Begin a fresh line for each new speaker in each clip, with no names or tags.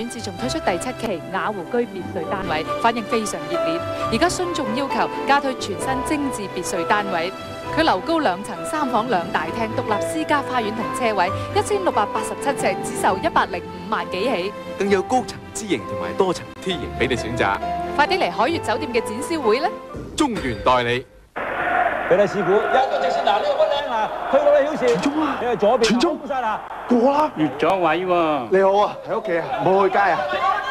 院自從推出第7期雅湖居別墅單位，反應非常熱烈。而家徇眾要求加推全新精緻別墅單位，佢樓高2層3房2大廳，獨立私家花園同車位，1687尺，只售105萬幾起。
更有高層之型同埋多層 T 型俾你選擇。
快啲嚟海悅酒店嘅展銷會啦！
中原代理。
俾你師傅一個直線嗱，呢個骨靚嗱，去到你曉視。傳中啊！你係左邊。傳中晒嗱，
過啦。
越咗位喎。
你好啊，喺屋企啊，冇去街啊。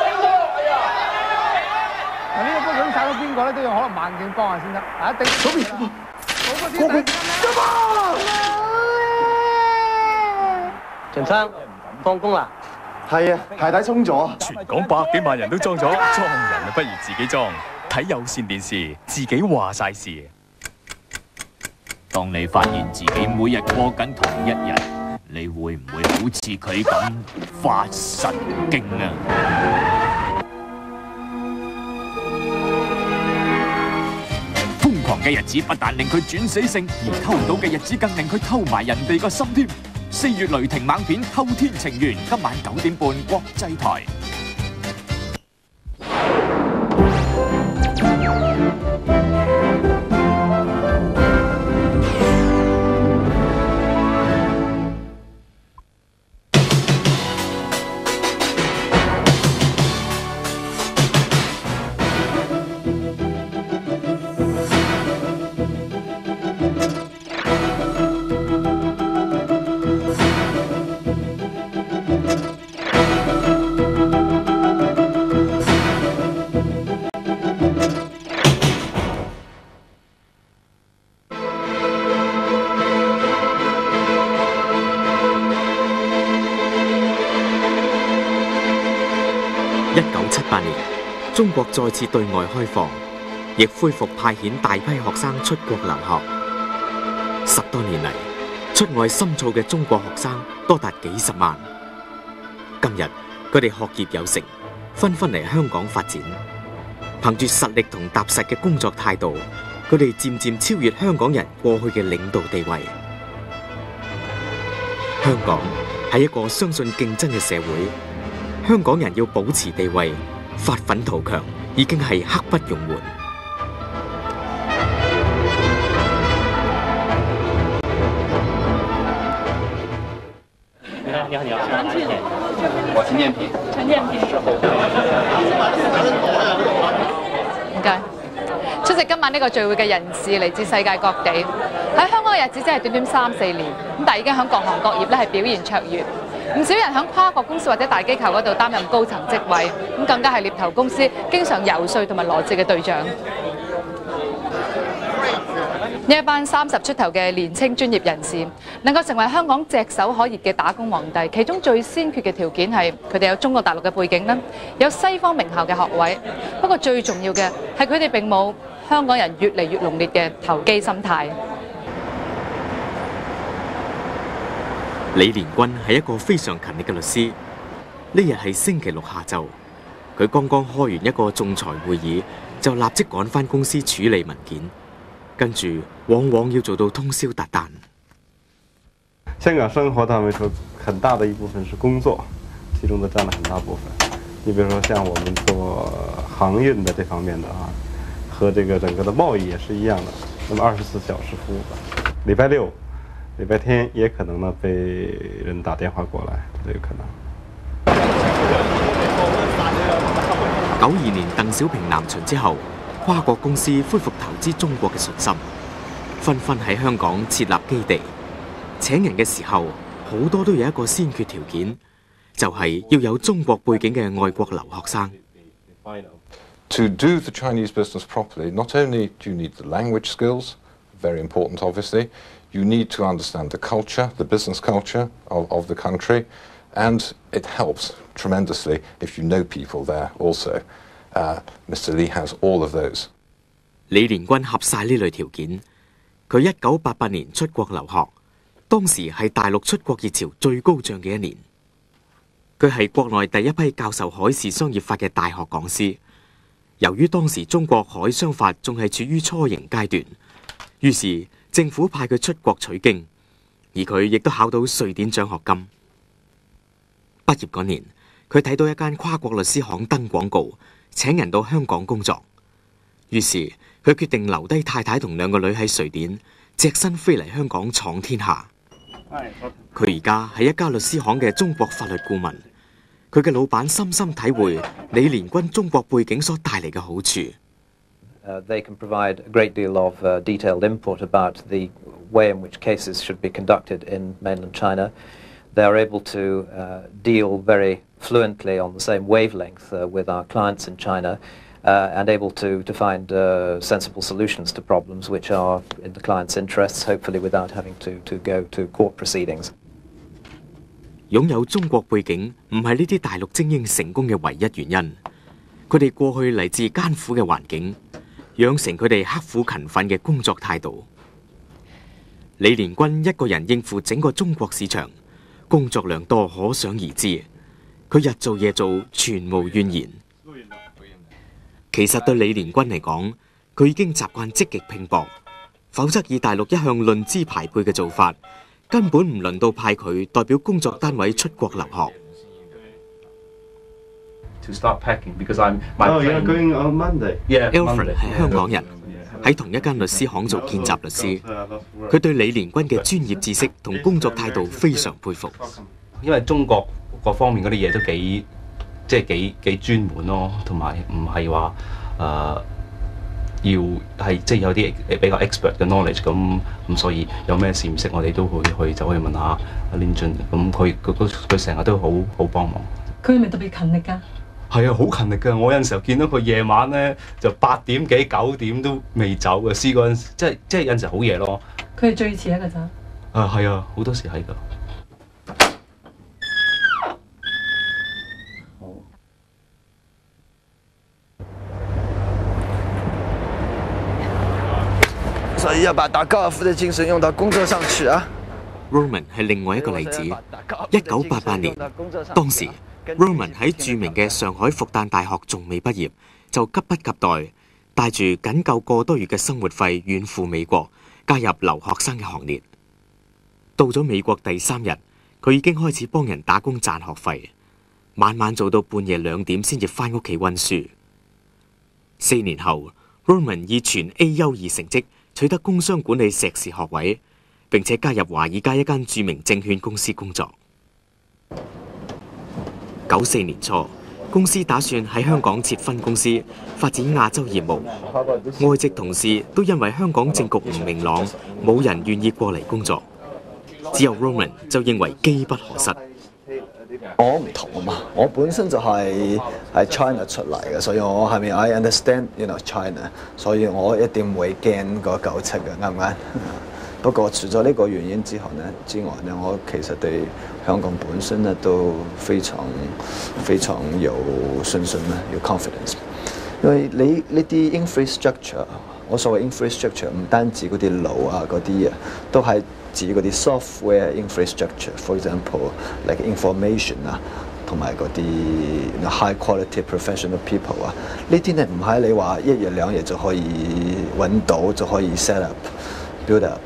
嗱，呢個波想炒到邊個咧，都要可能慢鏡幫下先得。一定左邊。好個先。
陳生，放工啦。
係啊，鞋帶鬆咗。
全港100幾萬人都裝咗，裝人啊不如自己裝。睇有線電視，自己話晒事。
當你發現自己每日過緊同一日，你會唔會好似佢咁發神經啊？瘋狂嘅日子不但令佢轉死性，而偷到嘅日子更令佢偷埋人哋個心添。4月雷霆猛片《偷天情緣》，今晚9點半國際台。
1978年，中國再次對外開放，亦恢復派遣大批學生出國留學。10多年嚟，出外深造嘅中國學生多達幾十萬。今日佢哋學業有成，紛紛嚟香港發展。憑住實力同踏實嘅工作態度，佢哋漸漸超越香港人過去嘅領導地位。香港係一個相信競爭嘅社會。香港人要保持地位、發奮圖強，已經係刻不容緩。
你好，
我陳建平。
唔該。出席今晚呢個聚會嘅人士嚟自世界各地，喺香港嘅日子只係短短3-4年，咁但係已經喺各行各業咧係表現卓越。唔少人喺跨國公司或者大機構嗰度擔任高層職位，咁更加係獵頭公司經常游說同埋羅致嘅對象。呢一班30出頭嘅年青專業人士，能夠成為香港炙手可熱嘅打工皇帝，其中最先決嘅條件係佢哋有中國大陸嘅背景啦，有西方名校嘅學位。不過最重要嘅係佢哋並冇香港人越嚟越濃烈嘅投機心態。
李連軍係一個非常勤力嘅律師。呢日係星期6下晝，佢剛剛開完一個仲裁會議，就立即趕返公司處理文件，跟住往往要做到通宵達旦。
香港生活，他們說很大的一部分是工作，其中都佔了很大部分。你比如說像我們做航運的這方面的啊，和這個整個的貿易也是一樣的，那麼24小時服務的，禮拜6、禮拜天也可能呢被人打電話過來，都有可能。
92年鄧小平南巡之後，跨國公司恢復投資中國嘅信心，紛紛喺香港設立基地。請人嘅時候，好多都有一個先決條件，就係要有中國背景嘅外國留學生。
To do the Chinese business properly, not only do you need the language skills, very important obviously, you need to understand the culture, the business culture of the country, and it helps tremendously if you know people there also. Mr. Lee has all of those.
李連軍合晒呢類條件，佢1988年出國留學，當時係大陸出國熱潮最高漲嘅一年。佢係國內第一批教授海事商業法嘅大學講師。由於當時中國海商法仲係處於初型階段，於是政府派佢出國取經，而佢亦都考到瑞典獎學金。畢業嗰年， 佢睇到一間跨國律師行登廣告，請人到香港工作。於是佢決定留低太太同2個女喺瑞典，隻身飛嚟香港闖天下。佢而家係一家律師行嘅中國法律顧問。佢嘅老闆深深體會李連軍中國背景所帶嚟嘅好處。
They can provide a great deal of detailed input about the way in which cases should be conducted in mainland China. They are able to deal very fluently on the same wavelength with our clients in China and able to find sensible solutions to problems which are in the client's interests, hopefully without having to go to court proceedings.
擁有中國背景唔係呢啲大陸精英成功嘅唯一原因。佢哋過去嚟自艱苦嘅環境，養成佢哋刻苦勤奮嘅工作態度。李連軍一個人應付整個中國市場，工作量多可想而知。佢日做夜做，全無怨言。其實對李連軍嚟講，佢已經習慣積極拼搏，否則以大陸一向論資排輩嘅做法，根本唔輪到派佢代表工作單位出國留學。Alfred 係香港人，喺同一間律師行做見習律師。佢對李連軍嘅專業知識同工作態度非常佩服。
因為中國各方面嗰啲嘢都幾專門咯，同埋唔係話要係即係有啲比較 expert 嘅 knowledge 咁，所以有咩事唔識，我哋都會走去問下阿連俊，咁佢成日都好幫忙。
佢係咪特別勤力㗎？
係啊，好勤力㗎！我有陣時候見到佢夜晚咧就8點幾9點都未走嘅，試過即係有陣時好夜咯。
佢係最遲一個走。
係啊，好多時係㗎。
所以要把打高爾夫的精神用到工作上去啊。
Roman 係另外一個例子。1988年，當時 Roman 喺著名嘅上海復旦大學仲未畢業，就急不及待帶住僅夠個多月嘅生活費遠赴美國，加入留學生嘅行列。到咗美國第3日，佢已經開始幫人打工賺學費，晚晚做到半夜2點先至返屋企溫書。4年後 ，Roman 以全 A 優異成績取得工商管理碩士學位，並且加入華爾街一間著名證券公司工作。94年初，公司打算喺香港設分公司，發展亞洲業務。外籍同事都因為香港政局唔明朗，冇人願意過嚟工作。只有 Roman 就認為機不可失。
我唔同啊嘛，我本身就係 China 出嚟嘅，所以我係咪 I understand China， 所以我一定唔會驚個97嘅，啱唔啱？不過除咗呢個原因之外呢，我其實對香港本身呢都非常有信心啦，有 confidence。因為你呢啲 infrastructure， 我所謂 infrastructure 唔單止嗰啲路啊嗰啲啊，都係指嗰啲 software infrastructure，for example like information 啊，同埋嗰啲 high quality professional people 啊，呢啲呢唔係你話1日2日就可以揾到，就可以 set up build up。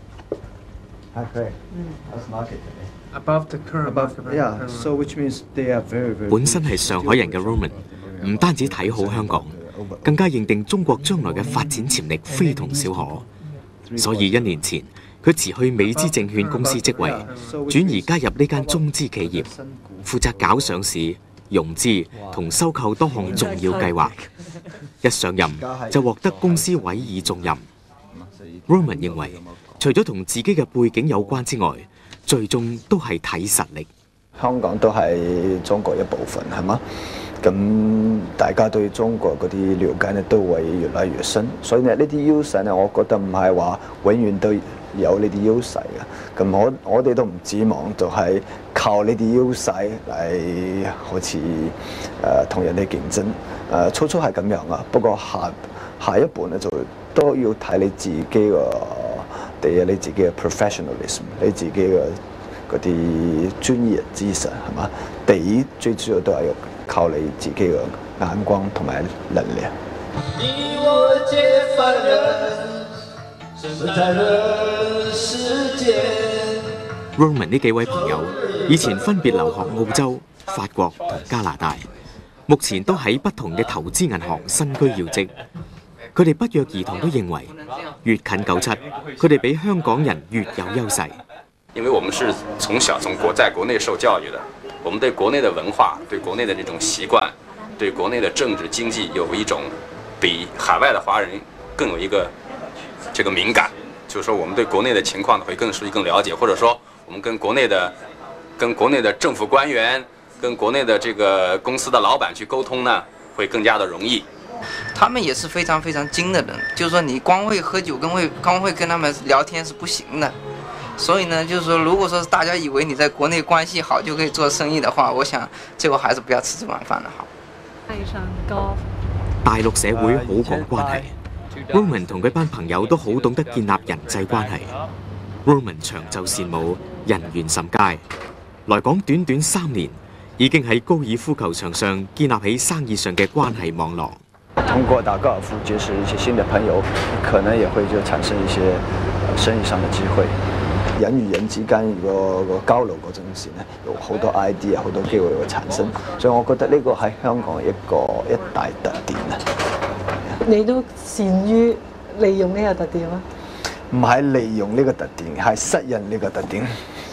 本身係上海人嘅 Roman， 唔單止睇好香港，更加認定中國將來嘅發展潛力非同小可。所以1年前，佢辭去美資證券公司職位，轉移加入呢間中資企業，負責搞上市、融資同收購多項重要計劃。一上任就獲得公司委以重任。Roman 認為，除咗同自己嘅背景有關之外，最終都係睇實力。
香港都係中國一部分，係嘛？咁大家對中國嗰啲了解呢都會越嚟越深，所以呢啲優勢呢，我覺得唔係話永遠都有呢啲優勢嘅。咁我哋都唔指望就係靠呢啲優勢嚟好似同人哋競爭。初係咁樣啊，不過下一步呢就都要睇你自己你自己嘅 professionalism， 你自己嘅嗰啲專業知識係嘛？第一最主要都係要靠你自己嘅眼光同埋能力。你我皆凡人，生在人世間。
Roman 呢幾位朋友以前分別留學澳洲、法國同加拿大，目前都喺不同嘅投資銀行身居要職。佢哋不約而同都認為，越近97，佢哋比香港人越有優勢。
因為我們是從小在國內受教育的，我們對國內的文化、對國內的這種習慣、對國內的政治經濟有一種比海外的華人更有一個這個敏感，就是說我們對國內的情況會更熟悉、更了解，或者說我們跟國內的政府官員、跟國內的這個公司的老闆去溝通呢，會更加的容易。
他們也是非常非常精的人，就是說你光會喝酒光會跟他們聊天是不行的。所以呢，就是說，如果說大家以為你在國內關係好就可以做生意的話，我想最後還是不要吃這碗飯的好。
大陸社會好講關係 ，Roman 同佢班朋友都好懂得建立人際關係。Roman 長袖善舞，人緣甚佳。來港短短3年，已經喺高爾夫球場上建立起生意上嘅關係網絡。
通過打高爾夫結識一些新的朋友，可能也會就產生一些生意上的機會。人與人之間個交流嗰陣時咧，有好多 idea， 好多機會會產生，所以我覺得呢個係香港一大特點啊！
你都善於利用呢個特點啊？
唔係利用呢個特點，係適應呢個特點。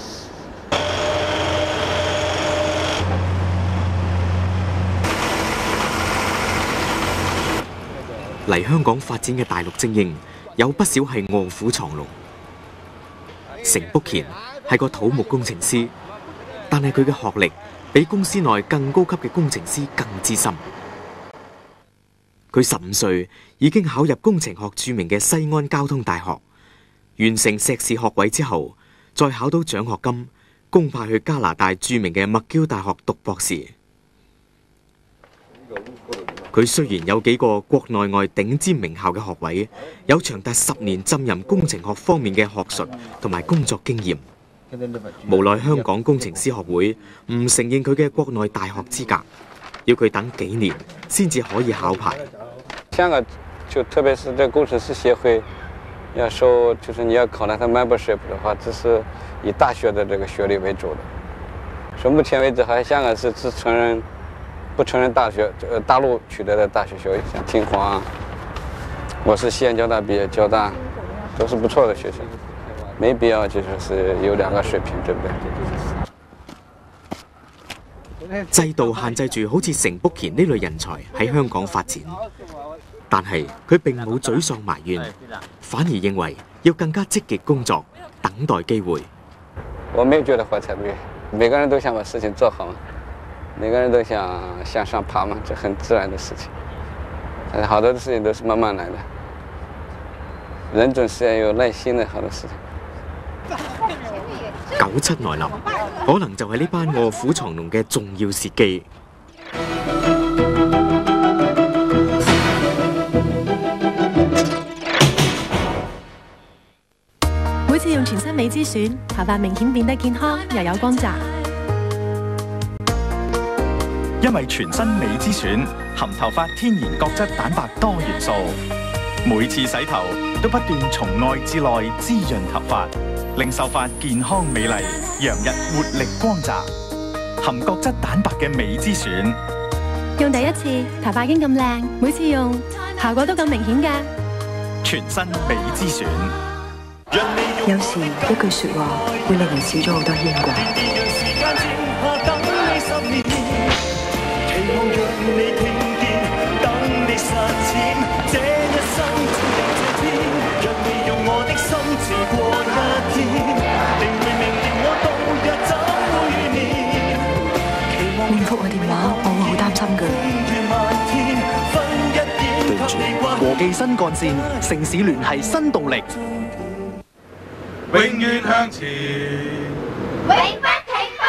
嚟香港發展嘅大陸精英，有不少係臥虎藏龍。成卜乾係個土木工程師，但係佢嘅學歷比公司內更高級嘅工程師更資深。佢15歲已經考入工程學著名嘅西安交通大學，完成碩士學位之後，再考到獎學金，公派去加拿大著名嘅麥嬌大學讀博士。佢雖然有幾個國內外頂尖名校嘅學位，有長達10年浸淫工程學方面嘅學術同埋工作經驗，無奈香港工程師學會唔承認佢嘅國內大學資格，要佢等幾年先至可以考牌。
香港就特別是這工程師協會要收，就是你要考那它 membership 的話，只是以大學的這個學歷為主的。所以目前為止，還香港是只承認。不承認大陸取得的大學學位，像清華，我是西安交大畢業，交大都是不錯的學校，沒必要就說是有2個水平，對不
對？制度限制住好似成卜乾呢類人才喺香港發展，但係佢並冇沮喪埋怨，反而認為要更加積極工作，等待機會。
我沒有覺得懷才不遇，每個人都想把事情做好嘛。每個人都想向上爬嘛，這很自然的事情。但是好多的事情都是慢慢來的，人總是要有耐心的好多事情。
97來臨，可能就係呢班臥虎藏龍嘅重要時機。
每次用全新美姿選，頭髮明顯變得健康又有光澤。
因為全新美姿選含頭髮天然角質蛋白多元素，每次洗頭都不斷從外至內滋潤頭髮，令秀髮健康美麗，洋溢活力光澤。含角質蛋白嘅美姿選，
用第一次頭髮已經咁靚，每次用效果都咁明顯㗎。
全新美姿選。
有時一句説話會令人少咗好多牽掛。你唔覆我電話，我會好擔心㗎。
對唔住，和記新幹線，城市聯繫新動力，
永遠向前，
永不停步。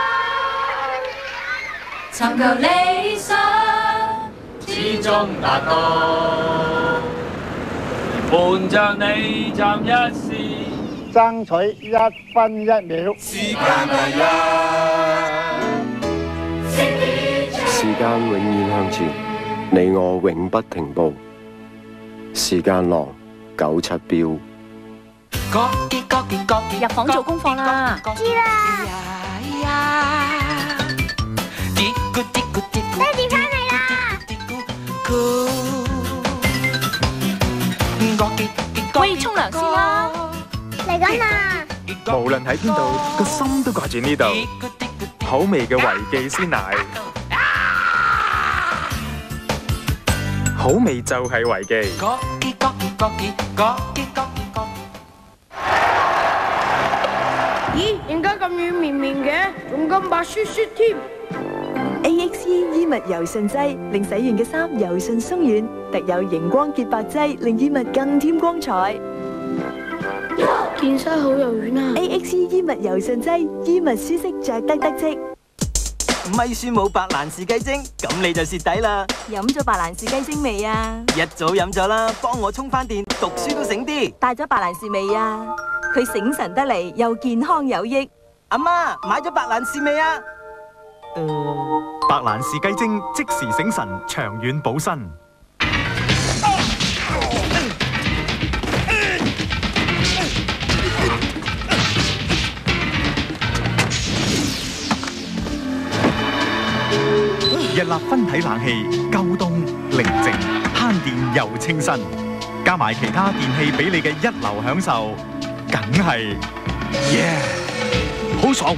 尋求理想，始終達到。
伴着你站一線，
爭取1分1秒。
時間第一，
時間永遠向前，你我永不停步。時間廊97標。
入房做功課啦。知啦。 哋翻嚟啦！
喂，沖涼先啦！
嚟緊啦！
無論喺邊度，個心都掛住呢度。好味嘅維記鮮奶，好味就係維記。
咦，點解咁軟綿綿嘅？仲咁白雪雪添
？AXE 衣物柔順劑令洗完嘅衫柔順鬆軟，特有熒光潔白劑令衣物更添光彩。
件衫好柔軟啊
！AXE 衣物柔順劑，衣物舒適着得得戚。
咪算冇白蘭氏雞精，咁你就蝕底啦！
飲咗白蘭氏雞精未啊？
一早飲咗啦，幫我充翻電，讀書都醒啲。
帶咗白蘭氏未啊？佢醒神得嚟，又健康有益。
阿媽買咗白蘭氏未啊？
白蘭氏雞精即時醒神，長遠補身。日立分體冷氣，夠凍寧靜，慳電又清新，加埋其他電器俾你嘅一流享受，梗係好爽！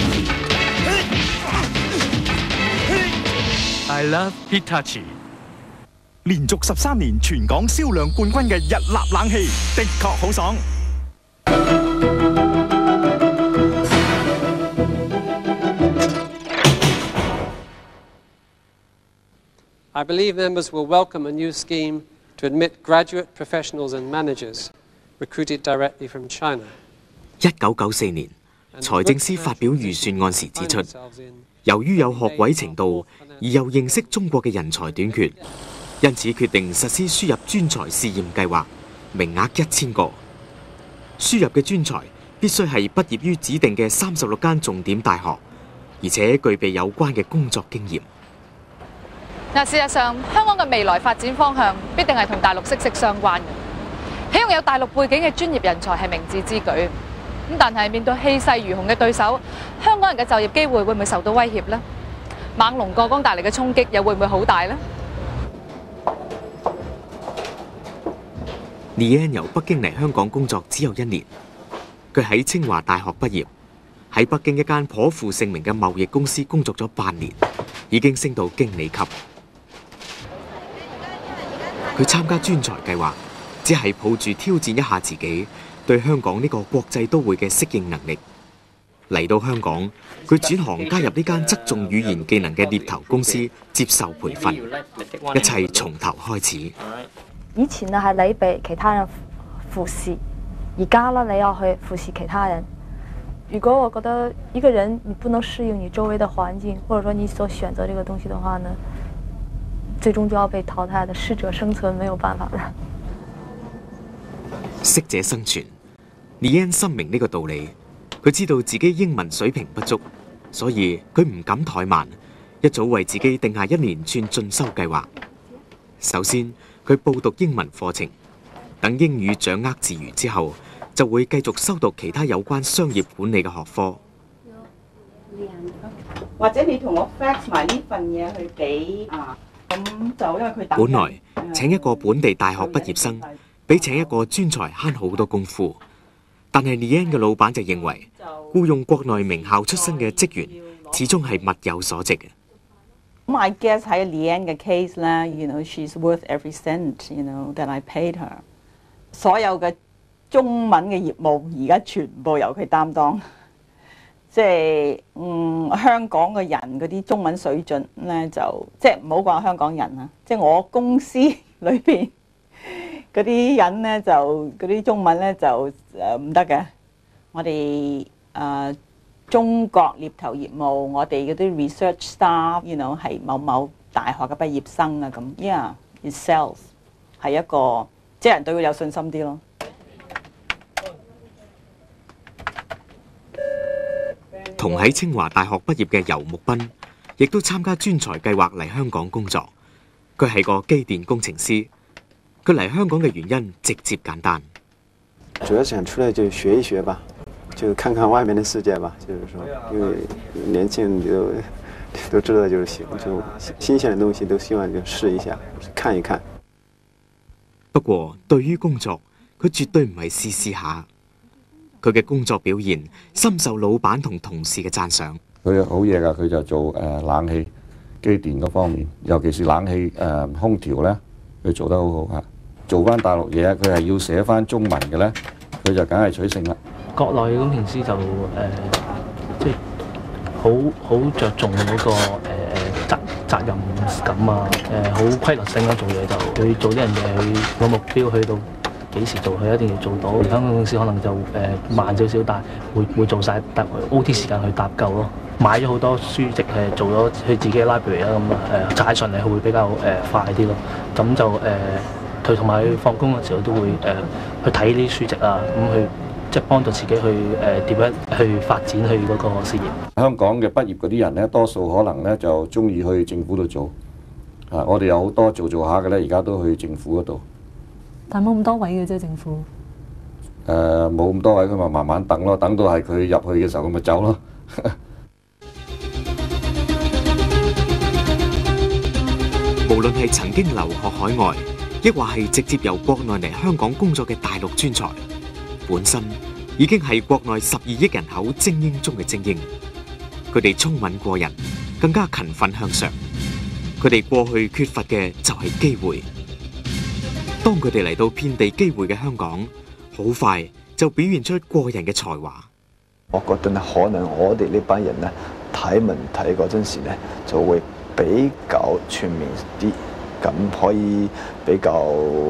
I love Hitachi。連續13年全港銷量冠軍嘅日立冷氣，的確好爽。
I believe members will welcome a new scheme to admit graduate professionals and managers recruited directly from China.
1994年，財政司發表預算案時指出，由於有學位程度而又認識中國嘅人才短缺，因此決定實施輸入專才試驗計劃，名額1000個。輸入嘅專才必須係畢業於指定嘅36間重點大學，而且具備有關嘅工作經驗。
事實上，香港嘅未來發展方向必定係同大陸息息相關嘅。起用有大陸背景嘅專業人才係明智之舉。但係面對氣勢如虹嘅對手，香港人嘅就業機會會唔會受到威脅呢？猛龍過江帶嚟嘅衝擊又會唔會好大呢？
李安由北京嚟香港工作只有1年，佢喺清華大學畢業，喺北京一間頗負盛名嘅貿易公司工作咗8年，已經升到經理級。佢參加專才計劃，只係抱住挑戰一下自己對香港呢個國際都會嘅適應能力。嚟到香港，佢轉行加入呢間側重語言技能嘅獵頭公司接受培訓，一切從頭開始。
以前呢係你被其他人服侍，而家呢你要去服侍其他人。如果我覺得一個人你不能適應你周圍的環境，或者說你所選擇這個東西的話呢，最終就要被淘汰的，適者生存，沒有辦法了。
適者生存，李安深明呢個道理。佢知道自己英文水平不足，所以佢唔敢怠慢，一早為自己定下一連串進修計劃。首先，佢報讀英文課程，等英語掌握自如之後，就會繼續修讀其他有關商業管理嘅學科。
或者你同我 fax 埋呢份嘢去俾啊，咁就因為佢
本來請一個本地大學畢業生，比請一個專才慳好多功夫，但係李安嘅老闆就認為，僱用國內名校出身嘅職員，始終係物有所值嘅。
咁 I guess 喺 Leanne 嘅 case 咧，she's worth every cent，that I paid her。所有嘅中文嘅業務而家全部由佢擔當，即係香港嘅人嗰啲中文水準咧，就即係唔好講香港人啊，即係我公司裏邊嗰啲人咧，就嗰啲中文咧就唔得嘅。我哋中國獵頭業務，我哋嗰啲 research staff，係某某大學嘅畢業生啊咁 ，it sells 係一個即係人對佢有信心啲咯。
同喺清華大學畢業嘅游木斌，亦都參加專才計劃嚟香港工作。佢係個機電工程師。佢嚟香港嘅原因直接簡單，
主要想出來就學一學吧。
就看看外面的世界吧，就是说，因為年輕人都知道就行，就新鮮嘅東西都希望就試一下，看一看。
不過對於工作，佢絕對唔係試下。佢嘅工作表現深受老闆同同事嘅讚賞。
佢好嘢㗎，佢就做冷氣機電嗰方面，尤其是冷氣空調咧，佢做得好好嚇。做翻大陸嘢，佢係要寫翻中文嘅咧，佢就梗係取勝啦。
國內咁平時就即係好着重嗰個責任感啊，好規律性啦，做嘢就佢做啲人嘢，佢個目標去到幾時做，佢一定要做到。香港公司可能就慢少少，但係會做晒OT 時間去搭夠咯。買咗好多書籍做咗佢自己嘅 library 啦，咁踩上嚟會比較快啲咯。咁就佢同埋佢放工嘅時候都會去睇呢啲書籍啊，咁去即係幫到自己去點樣去發展佢嗰個事業。
香港嘅畢業嗰啲人咧，多數可能咧就中意去政府度做。我哋有好多做下嘅咧，而家都去政府嗰度。
但冇咁多位嘅啫，政府。
冇咁多位，佢咪慢慢等咯，等到係佢入去嘅時候，佢咪走咯。
無論係曾經留學海外，抑或係直接由國內嚟香港工作嘅大陸專才，本身已經係國內12億人口精英中嘅精英。佢哋聰敏過人，更加勤奮向上。佢哋過去缺乏嘅就係機會。當佢哋嚟到遍地機會嘅香港，好快就表現出過人嘅才華。
我覺得可能我哋呢班人咧睇問題嗰陣時咧就會比較全面啲，咁可以比較，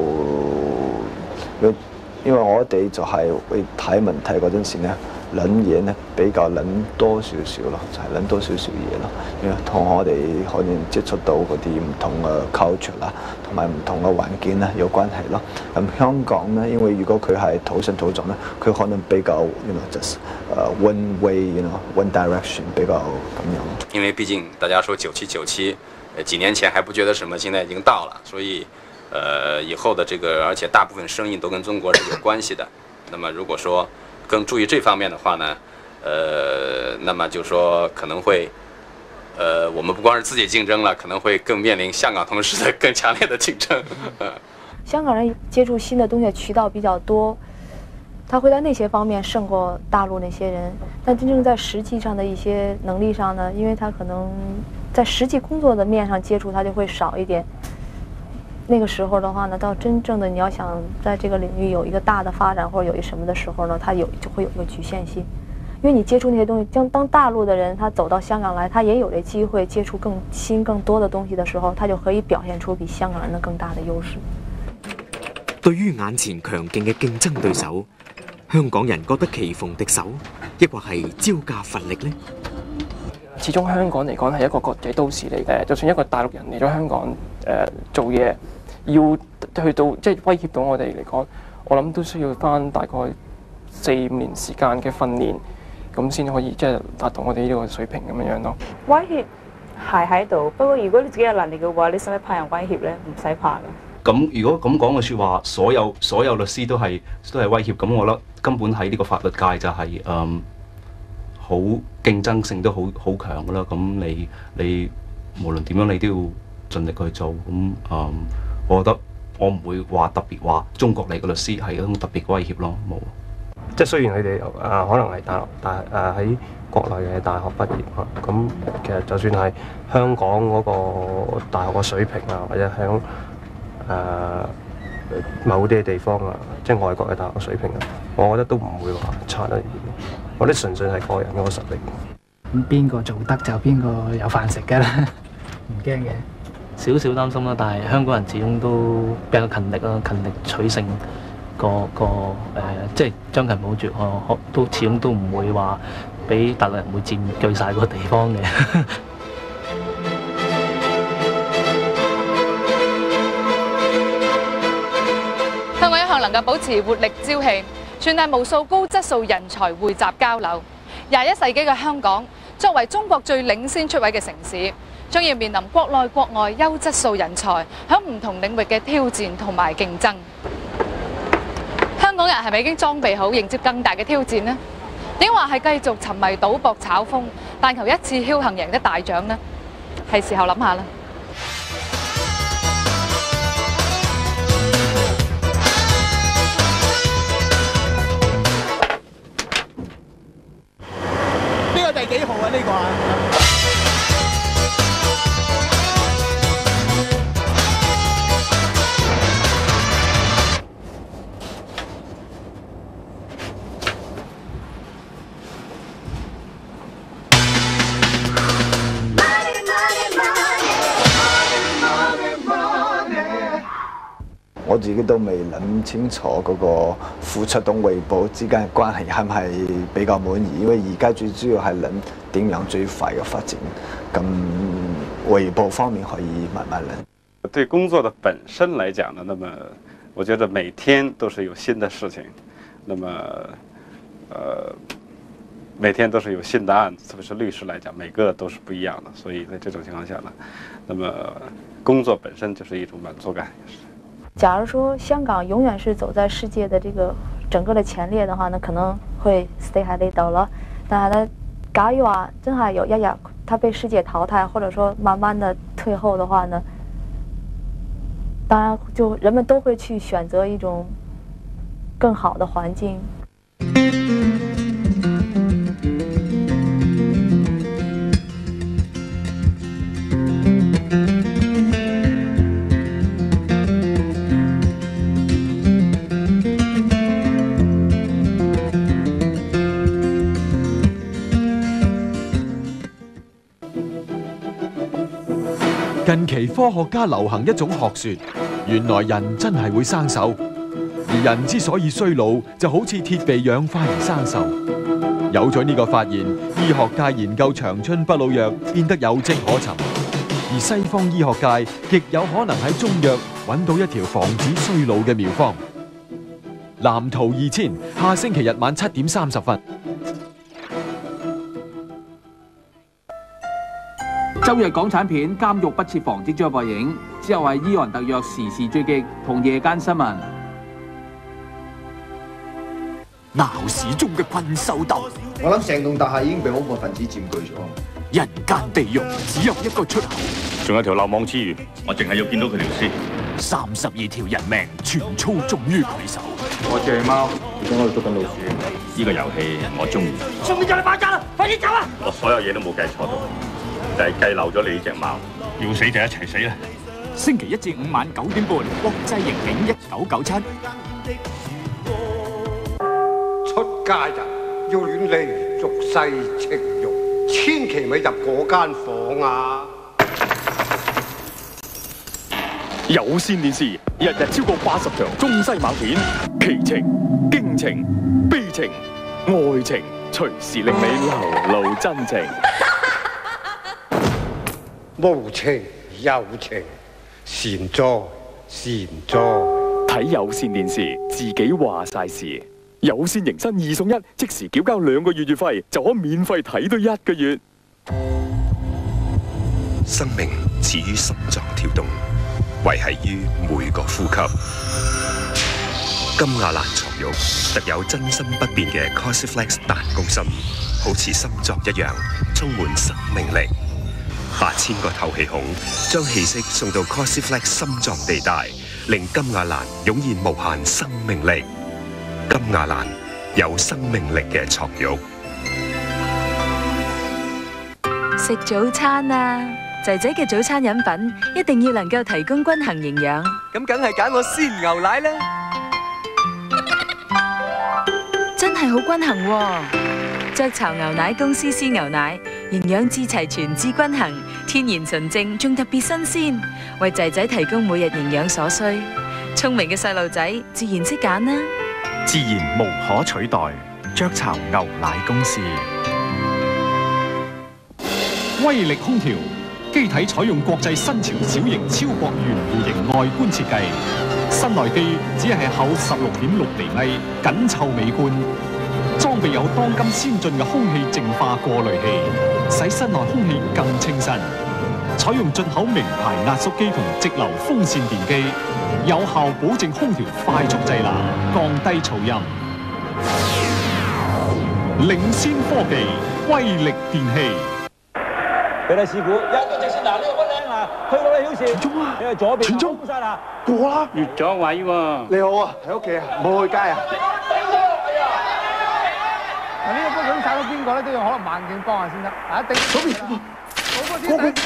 因為我哋就係會睇問題嗰陣時咧諗嘢咧比較諗多少少咯，就係諗多少少嘢咯，因為同我哋可能接觸到嗰啲唔同嘅 culture 啦，同埋唔同嘅環境咧有關係咯。咁香港咧，因為如果佢係土生土長咧，佢可能比較 just one way one direction 比較咁樣。
因為畢竟大家說9797，幾年前還不覺得什麼，現在已經到了，所以以後的這個，而且大部分生意都跟中國是有關係的。那麼如果說更注意這方面的話呢，那麼就說可能會，我們不光是自己競爭了，可能會更面臨香港同事的更強烈的競爭。
香港人接觸新的東西渠道比較多，他會在那些方面勝過大陸那些人。但真正在實際上的一些能力上呢，因為他可能在實際工作的面上接觸，他就會少一點。那個時候的話呢，到真正的你要想在這個領域有一個大的發展或者有一什麼的時候呢，它就會有一個局限性，因為你接觸那些東西，當大陸的人他走到香港來，他也有這機會接觸更新更多的東西的時候，他就可以表現出比香港人的更大的優勢。
對於眼前強勁嘅競爭對手，香港人覺得棋逢敵手，抑或係招架乏力呢？
始終香港嚟講係一個國際都市嚟，就算一個大陸人嚟咗香港做嘢，要去到即係威脅到我哋嚟講，我諗都需要翻大概4-5年時間嘅訓練，咁先可以即係達到我哋呢個水平咁樣咯。
威脅係喺度，不過如果你自己有能力嘅話，你使唔使派人威脅咧？唔使怕㗎。
咁如果咁講嘅説話，所有律師都係威脅，咁我覺得根本喺呢個法律界就係好競爭性都好強㗎啦。咁你無論點樣，你都要盡力去做。咁我覺得我唔會話特別話中國嚟嘅律師係一種特別嘅威脅咯，冇。
即係雖然佢哋可能係喺國內嘅大學畢業咁其實就算係香港嗰個大學嘅水平啊，或者響某啲嘅地方啊，即係外國嘅大學水平啊，我覺得都唔會話差得遠。我覺得純粹係個人嗰個實力。
咁邊個做得就邊個有飯食㗎啦，唔驚嘅。少少擔心啦，但係香港人始終都比較勤力啦，勤力取勝即係將勤補拙，都始終都唔會話俾大陸人會佔據晒個地方嘅。
香港一向能夠保持活力朝氣，傳遞無數高質素人才匯集交流。21世紀嘅香港，作為中國最領先出位嘅城市，將要面臨國內國外優質素人才喺唔同領域嘅挑戰同埋競爭。香港人係咪已經裝備好迎接更大嘅挑戰呢？ 抑或係繼續沉迷賭博炒風，但求一次僥倖贏得大獎呢？係時候諗下啦。
呢個第幾號啊？呢個啊？
我自己都未諗清楚嗰個付出同回報之間嘅關係係唔係比較滿意，因為而家最主要係諗點樣最快嘅發展，咁回報方面可以慢慢諗。
對工作的本身來講呢，那麼我覺得每天都是有新的事情，那麼每天都是有新的案子，特別是律師來講，每個都是不一樣的，所以在這種情況下呢，那麼工作本身就是一種滿足感。
假如說香港永遠是走在世界的這個整個的前列的話呢，可能會 stay 喺呢度咯。但係呢，假如話真係有一日它被世界淘汰，或者說慢慢的退後的話呢，當然就人們都會去選擇一種更好的環境。
近期科學家流行一種學說，原來人真係會生鏽，而人之所以衰老，就好似鐵被氧化而生鏽。有咗呢個發現，醫學界研究長春不老藥變得有跡可尋，而西方醫學界亦有可能喺中藥揾到一條防止衰老嘅妙方。藍圖2000，下星期日晚7點30分。
周日港產片《監獄不設防》即將播映，之後係伊昂特約時事追擊同夜間新聞。
鬧市中嘅困獸鬥，
我諗成棟大廈已經被恐怖分子佔據咗。
人間地獄只有一個出口，
仲有條漏網之魚，我淨係要見到佢條屍。
32條人命全操縱於佢手。
我隻貓，而家我哋捉緊老鼠。呢個遊戲我中意。
上面就嚟爆炸啦！快啲走啊！
我所有嘢都冇計錯到。就係計漏咗你呢隻貓，要死就一齊死啦！
星期1至5晚9點半，國際刑警1997。
出家人要遠離俗世情慾，千祈咪入嗰間房啊！
有線電視日日超過80場中西猛片，奇情、驚情、悲情、愛情，隨時令你流露真情。
無情有情，善哉善哉。
睇有線電視，自己話晒事。有線迎新2送1，即時繳交2個月月費，就可免費睇到1個月。
生命始於心臟跳動，維繫於每個呼吸。金亞蘭床褥特有真心不變嘅 Cosiflex 彈弓芯，好似心臟一樣，充滿生命力。8000個透氣孔，將氣息送到 Cosiflex 心臟地帶，令金亞蘭湧現無限生命力。金亞蘭有生命力嘅床褥。
食早餐啊！仔仔嘅早餐飲品一定要能夠提供均衡營養。
咁梗係揀我鮮牛奶啦！
真係好均衡喎！雀巢牛奶公司鮮牛奶。營養至齊全至均衡，天然純正，仲特別新鮮，為仔仔提供每日營養所需。聰明嘅細路仔自然識揀啦，
自然無可取代。雀巢牛奶公司。威力空調機體採用國際新潮小型超薄圓弧形外觀設計，室內機只係厚16.6厘米，緊湊美觀。裝備有當今先進嘅空氣淨化過濾器，使室內空氣更清新。採用進口名牌壓縮機同直流風扇電機，有效保證空調快速製冷，降低噪音。 領先科技，威力電器。
俾你試估，一個直線嗱，呢個溫靚嗱，去到你曉潮，你係左邊，傳中晒啦，
過啦，
越咗位喎。
你好啊，喺屋企啊，冇去街啊。
嗱，呢個波想踩到邊個咧，都要可能慢鏡幫下先得。嗱，一定嗰邊，嗰個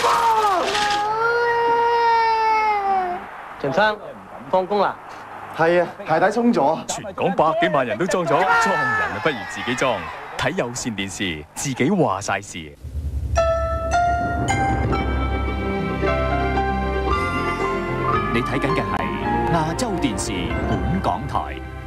陳生放工啦。
係啊，鞋帶鬆咗。
全港百幾萬人都裝咗，裝人啊不如自己裝。睇有線電視，自己話晒事。
你睇緊嘅係亞洲電視本港台。